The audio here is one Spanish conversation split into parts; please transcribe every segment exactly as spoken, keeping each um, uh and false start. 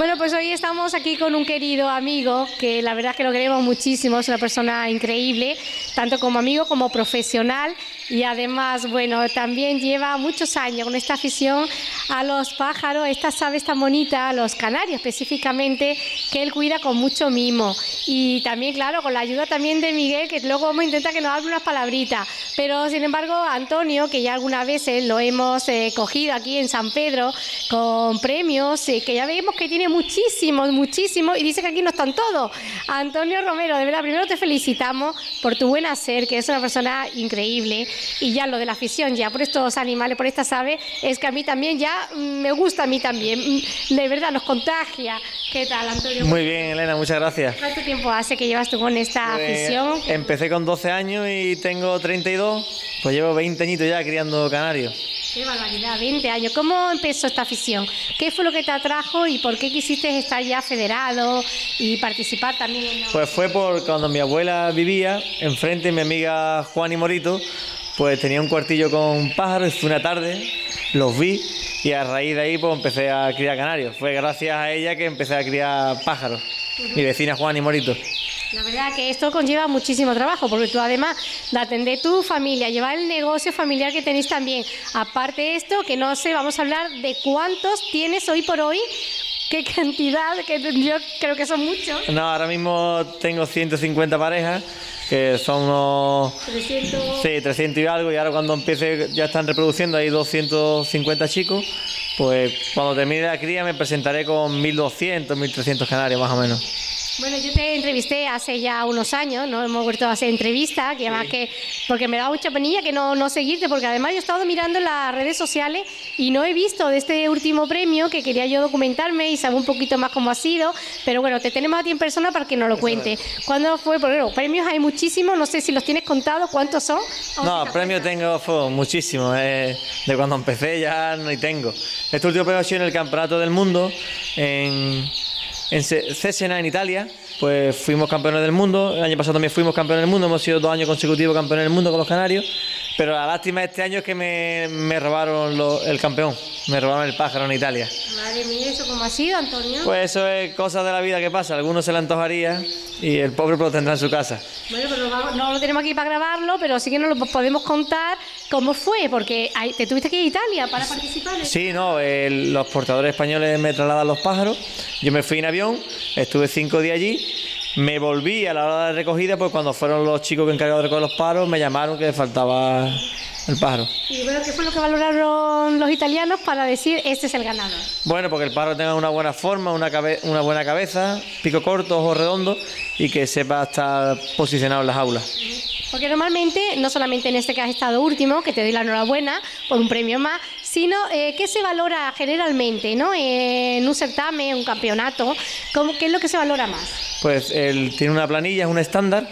Bueno, pues hoy estamos aquí con un querido amigo que la verdad es que lo queremos muchísimo, es una persona increíble, tanto como amigo como profesional, y además, bueno, también lleva muchos años con esta afición a los pájaros, estas aves tan bonitas, los canarios específicamente, que él cuida con mucho mimo. Y también, claro, con la ayuda también de Miguel, que luego vamos a intentar que nos hable unas palabritas. Pero, sin embargo, Antonio, que ya algunas veces lo hemos eh, cogido aquí en San Pedro con premios, eh, que ya vemos que tiene muchísimos, muchísimos, y dice que aquí no están todos. Antonio Romero, de verdad, primero te felicitamos por tu buen hacer, que es una persona increíble. Y ya lo de la afición, ya por estos animales, por estas aves, es que a mí también ya me gusta, a mí también. De verdad, nos contagia. ¿Qué tal, Antonio? Muy bien, Elena, muchas gracias. ¿Cuánto tiempo hace que llevas tú con esta Pues, afición? Empecé con doce años y tengo treinta y dos, pues llevo veinte añitos ya criando canarios. Qué barbaridad, veinte años. ¿Cómo empezó esta afición? ¿Qué fue lo que te atrajo y por qué quisiste estar ya federado y participar también en la... Pues fue por cuando mi abuela vivía, enfrente mi amiga Juan y Morito, pues tenía un cuartillo con pájaros, y fue una tarde, los vi y a raíz de ahí pues empecé a criar canarios. Fue gracias a ella que empecé a criar pájaros, uh-huh. Mi vecina Juan y Morito. La verdad que esto conlleva muchísimo trabajo, porque tú además de atender tu familia, llevar el negocio familiar que tenéis también. Aparte de esto, que no sé, vamos a hablar de cuántos tienes hoy por hoy, qué cantidad, que yo creo que son muchos. No, ahora mismo tengo ciento cincuenta parejas, que son unos... trescientos... Sí, trescientos y algo, y ahora cuando empiece ya están reproduciendo, hay doscientos cincuenta chicos, pues cuando termine la cría me presentaré con mil doscientos, mil trescientos canarios más o menos. Bueno, yo te entrevisté hace ya unos años, ¿no? Hemos vuelto a hacer entrevistas, que además sí. que, porque me da mucha penilla que no, no seguirte, porque además yo he estado mirando en las redes sociales y no he visto de este último premio, que quería yo documentarme y saber un poquito más cómo ha sido, pero bueno, te tenemos a ti en persona para que nos lo cuente. ¿Cuándo fue? Porque bueno, premios hay muchísimos, no sé si los tienes contados, ¿cuántos son? No, premios tengo fue, muchísimos, eh, de cuando empecé ya no tengo. Este último premio ha sido en el Campeonato del Mundo, en... En Cesena, en Italia, pues fuimos campeones del mundo. El año pasado también fuimos campeones del mundo, hemos sido dos años consecutivos campeones del mundo con los canarios. Pero la lástima de este año es que me, me robaron lo, el campeón, me robaron el pájaro en Italia. Madre mía, ¿eso cómo ha sido, Antonio? Pues eso es cosa de la vida que pasa, a algunos se le antojaría y el pobre pues lo tendrá en su casa. Bueno, pero vamos, no lo tenemos aquí para grabarlo, pero sí que nos lo podemos contar cómo fue, porque hay, te tuviste que ir a Italia para participar. ¿eh? Sí, no, el, los portadores españoles me trasladan los pájaros, yo me fui en avión, estuve cinco días allí. Me volví a la hora de recogida, pues cuando fueron los chicos que encargados de recoger los pájaros, me llamaron que faltaba el pájaro. Y bueno, ¿qué fue lo que valoraron los italianos para decir este es el ganador? Bueno, porque el pájaro tenga una buena forma, una, cabe una buena cabeza, pico corto, ojos redondos y que sepa estar posicionado en las aulas. Porque normalmente, no solamente en este que has estado último, que te doy la enhorabuena por un premio más, sino eh, ¿qué se valora generalmente, ¿no? Eh, en un certamen, un campeonato? ¿Cómo, ¿Qué es lo que se valora más? Pues él tiene una planilla, es un estándar,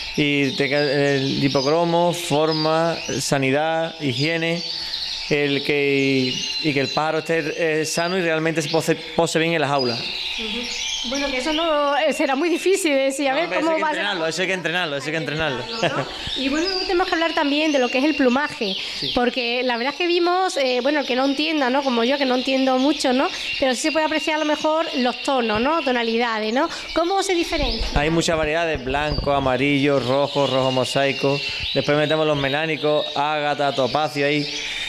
y te, el hipocromo, forma, sanidad, higiene, el que, y que el pájaro esté eh, sano y realmente se pose, pose bien en las aulas. Uh-huh. Bueno, que eso no será muy difícil de decir, a ver no, cómo eso hay que va entrenarlo, a... Eso hay que entrenarlo, eso hay que entrenarlo. ¿no? Y bueno, tenemos que hablar también de lo que es el plumaje, sí. Porque la verdad es que vimos, eh, bueno, el que no entienda, ¿no? Como yo, que no entiendo mucho, ¿no? Pero sí se puede apreciar a lo mejor los tonos, ¿no? Tonalidades, ¿no? ¿Cómo se diferencia? Hay muchas variedades, blanco, amarillo, rojo, rojo mosaico. Después metemos los melánicos, ágata, topacio ahí.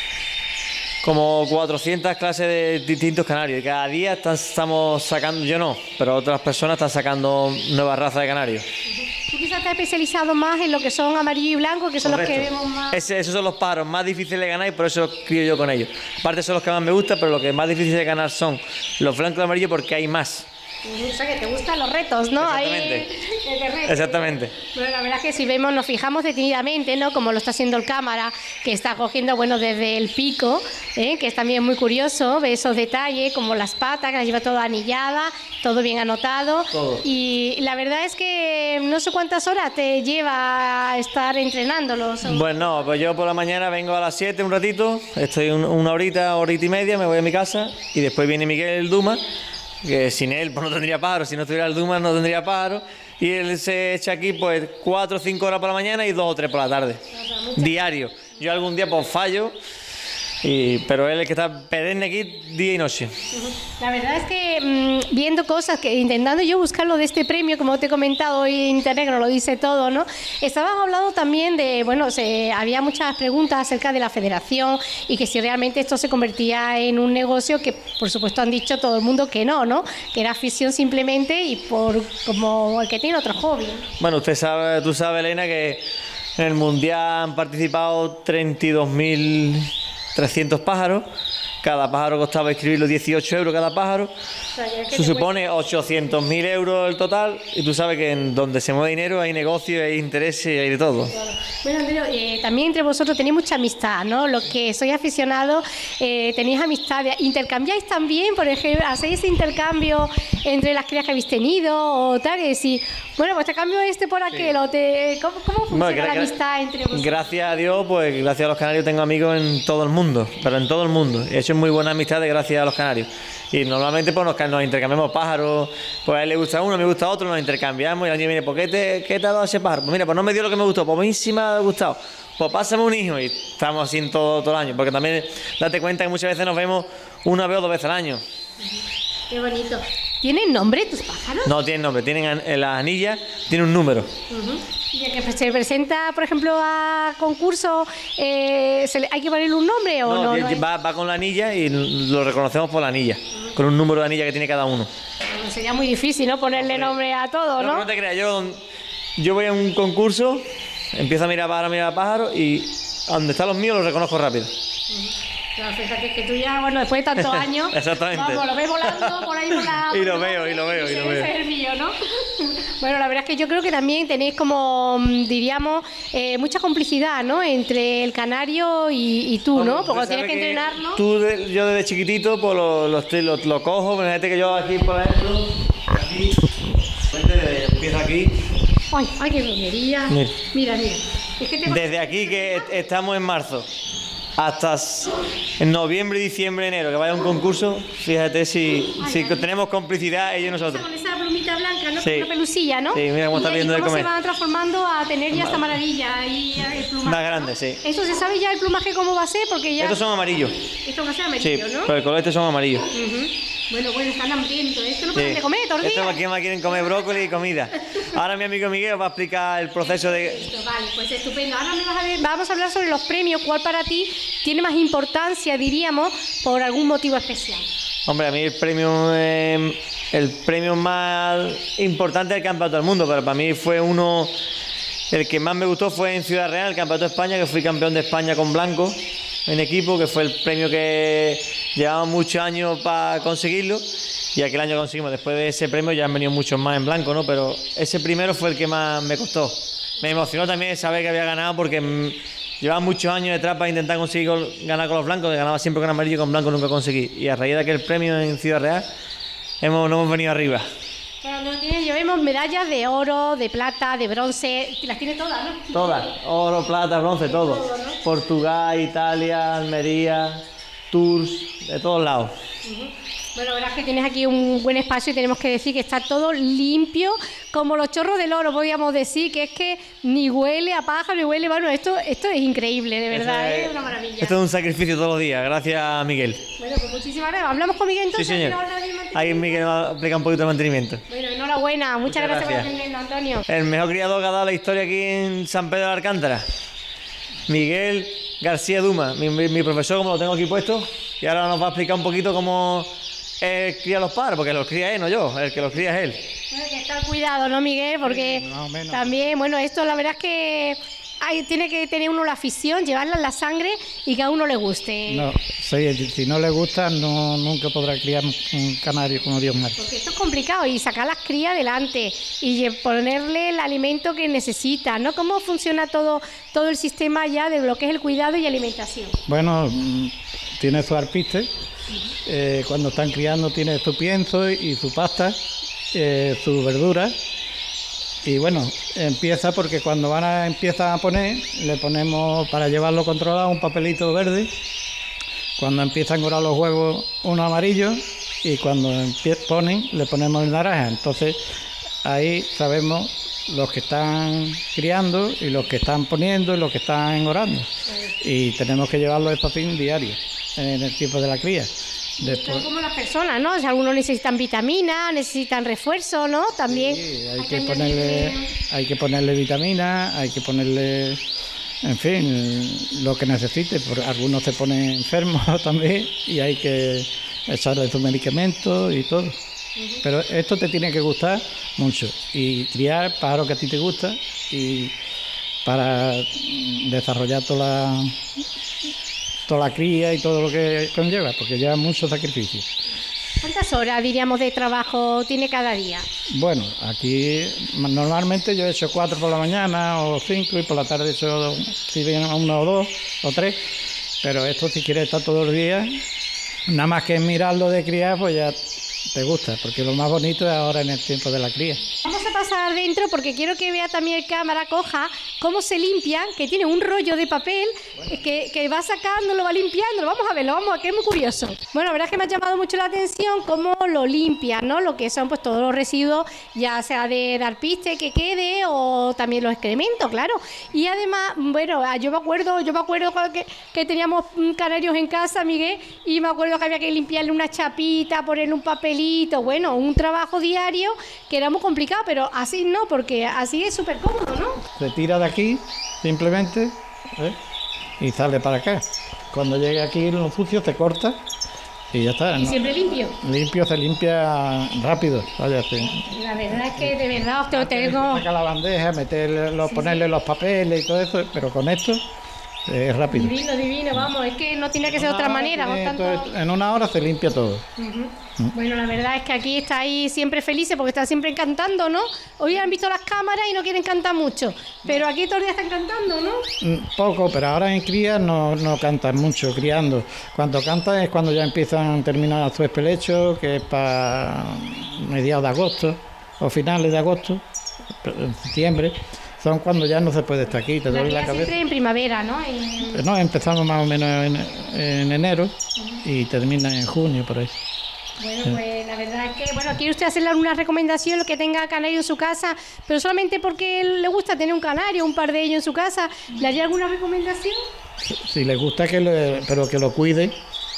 Como cuatrocientas clases de distintos canarios y cada día están, estamos sacando, yo no, pero otras personas están sacando nuevas razas de canarios. Tú quizás te has especializado más en lo que son amarillo y blanco, que son Correcto. Los que vemos más... Ese, esos son los pájaros más difíciles de ganar y por eso los crío yo con ellos. Aparte son los que más me gustan, pero los que más difíciles de ganar son los blancos y amarillos porque hay más. O sea, que te gustan los retos, ¿no? Exactamente. Ahí, Exactamente. Bueno, la verdad es que si vemos, nos fijamos detenidamente, ¿no? Como lo está haciendo el cámara, que está cogiendo, bueno, desde el pico, ¿eh? Que es también muy curioso, ve esos detalles, como las patas, que las lleva toda anillada, todo bien anotado. Todo. Y la verdad es que no sé cuántas horas te lleva a estar entrenándolos. Bueno, pues yo por la mañana vengo a las siete un ratito, estoy un, una horita, horita y media, me voy a mi casa y después viene Miguel el Duma, que sin él pues no tendría pájaro, si no estuviera el Duma no tendría pájaro, y él se echa aquí pues cuatro o cinco horas por la mañana y dos o tres por la tarde, diario. Yo algún día pues fallo Y, pero él es el que está perenne aquí día y noche. La verdad es que mmm, viendo cosas, que intentando yo buscarlo de este premio, como te he comentado hoy en internet, que nos lo dice todo, ¿no? Estaban hablando también de, bueno, se, había muchas preguntas acerca de la federación y que si realmente esto se convertía en un negocio, que por supuesto han dicho todo el mundo que no, ¿no? Que era afición simplemente y por como el que tiene otro hobby. Bueno, usted sabe, tú sabes, Elena, que en el Mundial han participado treinta y dos mil trescientos pájaros. Cada pájaro costaba escribirlo dieciocho euros cada pájaro. O sea, se supone ochocientos mil euros el total. Y tú sabes que en donde se mueve dinero hay negocio, hay intereses, hay de todo. Claro. Bueno, Andreu, eh, también entre vosotros tenéis mucha amistad, ¿no? Los que sois aficionados eh, tenéis amistad. ¿Intercambiáis también, por ejemplo, hacéis ese intercambio entre las crías que habéis tenido o tal? Que si, bueno, pues te cambio este por aquel, sí. o te, ¿cómo, cómo funciona bueno, la amistad entre vosotros? Gracias a Dios, pues gracias a los canarios tengo amigos en todo el mundo, pero en todo el mundo. He hecho muy buenas amistades gracias a los canarios. Y normalmente pues nos, nos intercambiamos pájaros, pues a él le gusta uno, me gusta otro, nos intercambiamos y el año viene, ¿por qué te, qué te ha dado ese pájaro? Pues mira, pues no me dio lo que me gustó, pues a mí sí me ha gustado. Pues pásame un hijo y estamos así todo, todo el año, porque también date cuenta que muchas veces nos vemos una vez o dos veces al año. Qué bonito. ¿Tienen nombre tus pájaros? No tienen nombre, tienen en las anillas, tienen un número. Uh-huh. Y el que se presenta, por ejemplo, a concurso, eh, ¿se le, ¿hay que ponerle un nombre o no? No, no va, va con la anilla y lo reconocemos por la anilla, uh-huh. con un número de anilla que tiene cada uno. Bueno, sería muy difícil, ¿no? Ponerle nombre a todo, ¿no? No, no te creas, yo, yo voy a un concurso, empiezo a mirar pájaro, a mirar pájaro y donde están los míos los reconozco rápido. Uh-huh. Claro, fíjate que tú ya, bueno, después de tantos años, exactamente, vamos, lo ves volando por ahí por la... y lo veo, y lo veo, y lo veo. Ese es el mío, ¿no? Bueno, la verdad es que yo creo que también tenéis como, diríamos, eh, mucha complicidad, ¿no? Entre el canario y, y tú, ¿no? Porque tienes que, que entrenarlo. Tú, de, yo desde chiquitito, pues lo, lo, lo, lo cojo, pero fíjate que yo aquí, por ejemplo, aquí, empiezo aquí. Ay, ay, qué bloguería. Mira, mira. mira. Es que te... Desde aquí que estamos en marzo hasta en noviembre, diciembre, enero, que vaya a un concurso, fíjate si, ay, si ay. tenemos complicidad ellos y nosotros. Con esa plumita blanca, ¿no? Sí. Con una pelusilla, ¿no? Sí, mira cómo está viendo de comer. Se van transformando a tener ya esta maravilla y el plumaje. Más grande, ¿no? sí. ¿Eso se sabe ya el plumaje cómo va a ser? Porque ya... Estos son amarillos. Estos van a ser amarillos, sí, ¿no? pero el color estos son amarillos. Uh-huh. Bueno, bueno, están hambrientos. Esto no pueden sí. comer tortillas. Estos aquí más quieren comer brócoli y comida. Ahora mi amigo Miguel va a explicar el proceso de... Listo, vale, pues estupendo. Ahora me vas a ver, vamos a hablar sobre los premios. ¿Cuál para ti tiene más importancia, diríamos, por algún motivo especial? Hombre, a mí el premio, eh, el premio más importante del Campeonato del Mundo, pero para mí fue uno... El que más me gustó fue en Ciudad Real, el Campeonato de España, que fui campeón de España con blanco en equipo, que fue el premio que llevaba muchos años para conseguirlo y aquel año conseguimos. Después de ese premio ya han venido muchos más en blanco, ¿no? Pero ese primero fue el que más me costó. Me emocionó también saber que había ganado porque llevaba muchos años detrás para intentar conseguir ganar con los blancos, que ganaba siempre con amarillo y con blanco nunca conseguí. Y a raíz de aquel premio en Ciudad Real hemos, no hemos venido arriba. Bueno, llevemos medallas de oro, de plata, de bronce, las tiene todas, ¿no? Todas, oro, plata, bronce, todo. todo ¿no? Portugal, Italia, Almería, Tours, de todos lados. Uh-huh. Bueno, la verdad es que tienes aquí un buen espacio y tenemos que decir que está todo limpio, como los chorros del oro, podríamos decir, que es que ni huele a pájaro, ni huele, bueno, esto, esto es increíble, de verdad, es, es una maravilla. Esto es un sacrificio todos los días, gracias Miguel. Bueno, pues muchísimas gracias. ¿Hablamos con Miguel entonces? Sí, señor. Ahí Miguel va a explicar un poquito de mantenimiento. Bueno, enhorabuena, muchas, muchas gracias, gracias por atendernos, Antonio. El mejor criador que ha dado la historia aquí en San Pedro de Alcántara, Miguel García Duma, mi, mi, mi profesor, como lo tengo aquí puesto, y ahora nos va a explicar un poquito cómo eh, cría los pájaros, porque los cría él, no yo, el que los cría es él. Bueno, que está cuidado, ¿no, Miguel? Porque sí, también, bueno, esto la verdad es que hay, tiene que tener uno la afición, llevarla en la sangre y que a uno le guste. No, sí, si no le gusta, no, nunca podrá criar un canario como Dios manda. Porque esto es complicado y sacar las crías adelante y ponerle el alimento que necesita, ¿no? ¿Cómo funciona todo, todo el sistema ya de lo que es el cuidado y alimentación? Bueno, tiene su arpiste, eh, cuando están criando tiene su pienso y su pasta, eh, su verdura. Y bueno, empieza porque cuando van a empiezan a poner, le ponemos para llevarlo controlado un papelito verde. Cuando empiezan a orar los huevos, uno amarillo, y cuando ponen, le ponemos el naranja. Entonces ahí sabemos los que están criando y los que están poniendo y los que están orando. Y tenemos que llevarlo esto a fin diario. en el tiempo de la cría. Después, son como las personas, ¿no? O sea, algunos necesitan vitaminas, necesitan refuerzo, ¿no? También sí, hay, hay, que ponerle, hay que ponerle vitaminas, hay que ponerle, en fin, lo que necesite. Porque algunos se ponen enfermos también y hay que echarle sus medicamentos y todo. Uh-huh. Pero esto te tiene que gustar mucho y criar pájaros que a ti te gusta y para desarrollar toda la... toda la cría y todo lo que conlleva, porque lleva mucho sacrificio. ¿Cuántas horas, diríamos, de trabajo tiene cada día? Bueno, aquí normalmente yo he hecho cuatro por la mañana o cinco y por la tarde he hecho, si bien uno o dos o tres, pero esto si quieres estar todos los días, nada más que mirarlo de criar, pues ya te gusta, porque lo más bonito es ahora en el tiempo de la cría. Vamos a pasar dentro porque quiero que vea también el cámara coja cómo se limpian, que tiene un rollo de papel bueno. que, que va sacando, lo va limpiando, lo vamos a verlo, vamos a que es muy curioso. Bueno, la verdad es que me ha llamado mucho la atención cómo lo limpian, ¿no? Lo que son pues todos los residuos, ya sea de, de alpiste que quede o también los excrementos, claro. Y además, bueno, yo me acuerdo, yo me acuerdo que, que teníamos canarios en casa, Miguel, y me acuerdo que había que limpiarle una chapita, ponerle un papelito, bueno, un trabajo diario que era muy complicado, pero así no, porque así es súper cómodo, ¿no? Se tira de aquí, simplemente, ¿eh? y sale para acá. Cuando llegue aquí lo sucio, se corta y ya está. ¿Y ¿no? siempre limpio? Limpio, se limpia rápido. Vaya, sí. La verdad es que de verdad te tengo... Saca la bandeja, meterle, sí, ponerle sí. los papeles y todo eso, pero con esto es rápido. Divino, divino, vamos, es que no tiene que ser de otra manera. Tiene, con tanto... En una hora se limpia todo. Uh-huh. ¿Mm? Bueno, la verdad es que aquí estáis siempre felices porque están siempre cantando, ¿no? Hoy han visto las cámaras y no quieren cantar mucho, pero aquí todos los días están cantando, ¿no? Poco, pero ahora en cría no, no cantan mucho, criando. Cuando cantan es cuando ya empiezan a terminar su espelecho, que es para mediados de agosto o finales de agosto, en septiembre. Son cuando ya no se puede estar aquí, te duele la cabeza. Siempre en primavera, ¿no? En... No, empezamos más o menos en, en enero uh-huh. y termina en junio, por ahí. Bueno, pues la verdad es que, bueno, quiere usted hacerle alguna recomendación, lo que tenga canario en su casa, pero solamente porque le gusta tener un canario, un par de ellos en su casa, ¿le haría alguna recomendación? Si, si le gusta, que le, pero que lo cuide.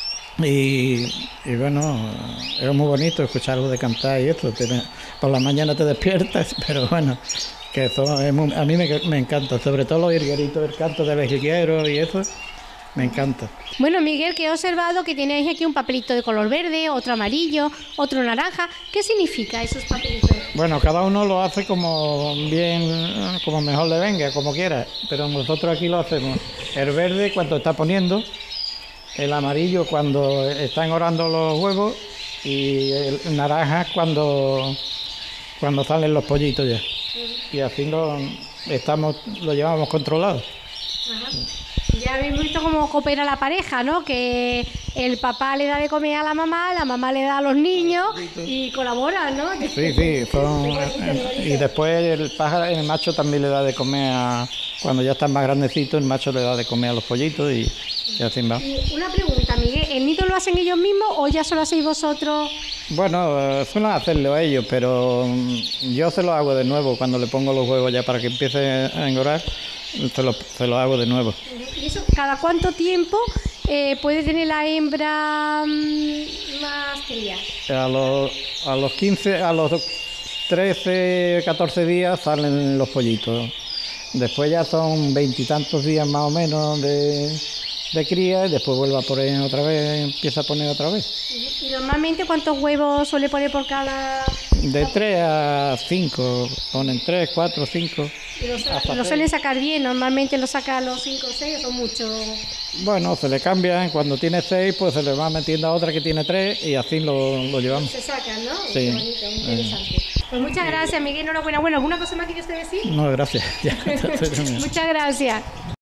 Y, y bueno, es muy bonito escucharlo de cantar y eso. Te, por la mañana te despiertas, pero bueno... que eso es muy, a mí me, me encanta, sobre todo los jilgueritos, el canto de los jilgueros y eso, me encanta. Bueno, Miguel, que he observado que tenéis aquí un papelito de color verde, otro amarillo, otro naranja. ¿Qué significa esos papelitos? Bueno, cada uno lo hace como bien, como mejor le venga, como quiera, pero nosotros aquí lo hacemos. El verde cuando está poniendo, el amarillo cuando están orando los huevos y el naranja cuando, cuando salen los pollitos ya. Y así lo, estamos, lo llevamos controlado. Ajá. Ya habéis visto cómo coopera la pareja, ¿no? Que el papá le da de comer a la mamá, la mamá le da a los niños y colaboran, ¿no? Sí, sí. Son, y después el pájaro, el macho también le da de comer a... Cuando ya están más grandecitos, el macho le da de comer a los pollitos y, y así va. Y una pregunta, Miguel, ¿el nido lo hacen ellos mismos o ya solo hacéis vosotros? Bueno, suelen hacerlo ellos, pero yo se lo hago de nuevo cuando le pongo los huevos ya para que empiece a engordar, se lo, se lo hago de nuevo. ¿Y eso cada cuánto tiempo eh, puede tener la hembra mmm, más crías? A los, a los quince, a los trece, catorce días salen los pollitos. Después ya son veintitantos días más o menos de, de cría y después vuelve a poner otra vez, empieza a poner otra vez. ¿Y normalmente cuántos huevos suele poner por cada...? De tres a cinco, ponen tres, cuatro, cinco. ¿Y lo, lo suelen sacar bien? ¿Normalmente lo saca a los cinco o seis o mucho? Bueno, se le cambian, cuando tiene seis pues se le va metiendo a otra que tiene tres y así lo, lo llevamos. Se sacan, ¿no? Sí. Qué bonito, muy interesante. Eh. Pues muchas gracias, Miguel, enhorabuena. Bueno, ¿alguna cosa más que usted decir? No, gracias. Muchas gracias.